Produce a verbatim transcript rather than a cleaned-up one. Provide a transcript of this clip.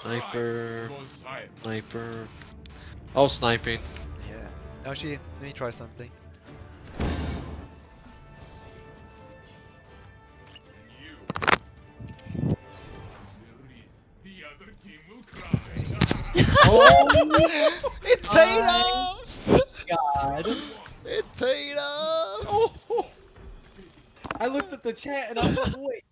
Sniper. Sniper. Oh, sniping. Yeah. Actually, let me try something. Oh! It paid off! God. It paid off! Oh! I looked at the chat and I was like, wait.